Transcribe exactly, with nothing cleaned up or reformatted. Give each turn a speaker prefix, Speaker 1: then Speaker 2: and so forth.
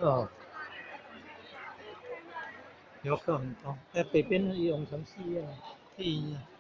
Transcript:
Speaker 1: 哦，游客很多，在北边的游泳城是一样，一样。